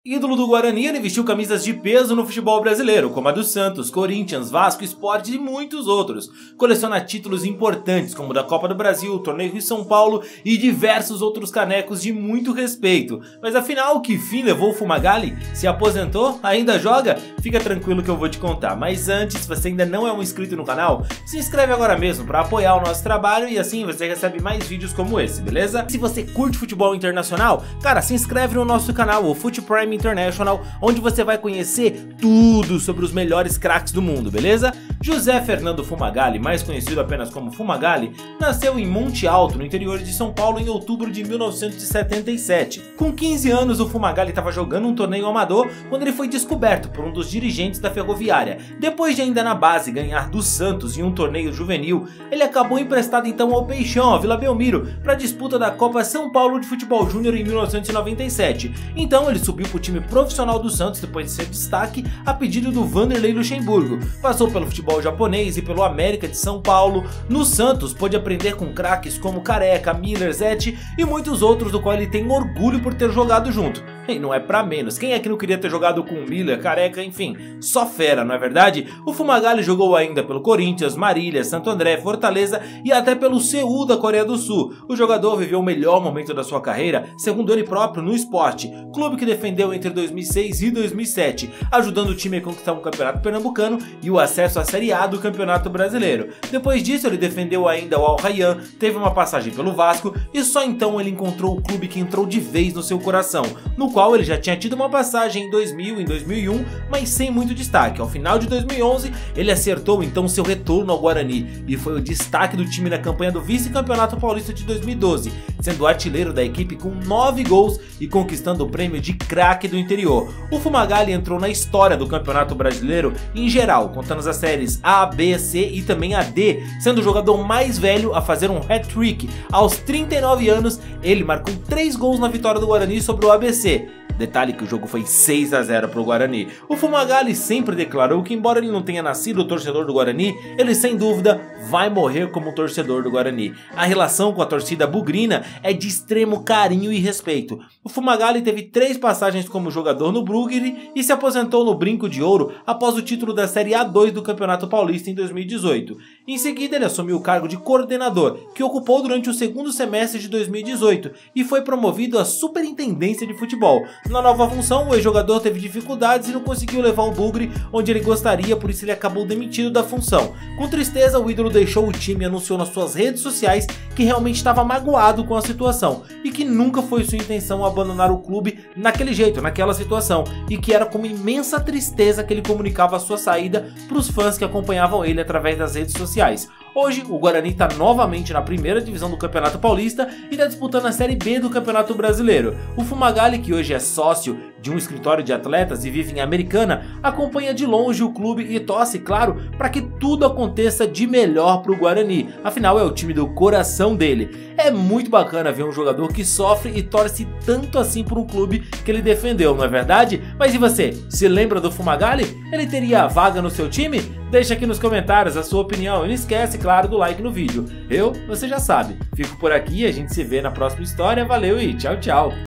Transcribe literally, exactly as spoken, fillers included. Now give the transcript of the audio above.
Ídolo do Guarani, ele vestiu camisas de peso no futebol brasileiro, como a do Santos, Corinthians, Vasco, Sport e muitos outros. Coleciona títulos importantes, como o da Copa do Brasil, o Torneio Rio São Paulo e diversos outros canecos de muito respeito. Mas afinal, que fim levou o Fumagalli? Se aposentou? Ainda joga? Fica tranquilo que eu vou te contar. Mas antes, se você ainda não é um inscrito no canal, se inscreve agora mesmo para apoiar o nosso trabalho e assim você recebe mais vídeos como esse, beleza? Se você curte futebol internacional, cara, se inscreve no nosso canal, o Fute Prime International, onde você vai conhecer tudo sobre os melhores craques do mundo, beleza? José Fernando Fumagalli, mais conhecido apenas como Fumagalli, nasceu em Monte Alto, no interior de São Paulo, em outubro de mil novecentos e setenta e sete. Com quinze anos, o Fumagalli estava jogando um torneio amador quando ele foi descoberto por um dos dirigentes da Ferroviária. Depois de ainda na base ganhar do Santos em um torneio juvenil, ele acabou emprestado então ao Peixão, a Vila Belmiro, para a disputa da Copa São Paulo de Futebol Júnior em mil novecentos e noventa e sete. Então ele subiu para o time profissional do Santos depois de ser destaque a pedido do Vanderlei Luxemburgo. Passou pelo futebol japonês e pelo América de São Paulo. No Santos pôde aprender com craques como Careca, Miller, Zete e muitos outros, do qual ele tem orgulho por ter jogado junto. E não é pra menos, quem é que não queria ter jogado com Miller, Careca, enfim, só fera, não é verdade? O Fumagalli jogou ainda pelo Corinthians, Marília, Santo André, Fortaleza e até pelo Seul da Coreia do Sul. O jogador viveu o melhor momento da sua carreira, segundo ele próprio, no Sport, clube que defendeu entre dois mil e seis e dois mil e sete, ajudando o time a conquistar o Campeonato Pernambucano e o acesso à Série A do Campeonato Brasileiro. Depois disso ele defendeu ainda o Al Rayyan, teve uma passagem pelo Vasco e só então ele encontrou o clube que entrou de vez no seu coração, no qual ele já tinha tido uma passagem em dois mil e em dois mil e um, mas sem muito destaque. Ao final de dois mil e onze, ele acertou então seu retorno ao Guarani e foi o destaque do time na campanha do vice-campeonato paulista de dois mil e doze, sendo artilheiro da equipe com nove gols e conquistando o prêmio de craque do interior. O Fumagalli entrou na história do Campeonato Brasileiro em geral, contando as séries A, B, C e também a D, sendo o jogador mais velho a fazer um hat-trick. Aos trinta e nove anos, ele marcou três gols na vitória do Guarani sobre o A B C. Detalhe que o jogo foi seis a zero para o Guarani. O Fumagalli sempre declarou que, embora ele não tenha nascido torcedor do Guarani, ele sem dúvida vai morrer como torcedor do Guarani. A relação com a torcida bugrina é de extremo carinho e respeito. O Fumagalli teve três passagens como jogador no Brugge e se aposentou no Brinco de Ouro após o título da Série A dois do Campeonato Paulista em dois mil e dezoito. Em seguida ele assumiu o cargo de coordenador, que ocupou durante o segundo semestre de dois mil e dezoito, e foi promovido à superintendência de futebol. Na nova função, o ex-jogador teve dificuldades e não conseguiu levar o Bugre onde ele gostaria, por isso ele acabou demitido da função. Com tristeza, o ídolo deixou o time e anunciou nas suas redes sociais que realmente estava magoado com a situação e que nunca foi sua intenção abandonar o clube naquele jeito, naquela situação, e que era com imensa tristeza que ele comunicava a sua saída para os fãs que acompanhavam ele através das redes sociais. Hoje, o Guarani está novamente na primeira divisão do Campeonato Paulista e está disputando a Série B do Campeonato Brasileiro. O Fumagalli, que hoje é sócio de um escritório de atletas e vive em Americana, acompanha de longe o clube e torce, claro, para que tudo aconteça de melhor para o Guarani. Afinal, é o time do coração dele. É muito bacana ver um jogador que sofre e torce tanto assim por um clube que ele defendeu, não é verdade? Mas e você? Se lembra do Fumagalli? Ele teria vaga no seu time? Deixa aqui nos comentários a sua opinião e não esquece, claro, do like no vídeo. Eu, você já sabe, fico por aqui e a gente se vê na próxima história. Valeu e tchau, tchau!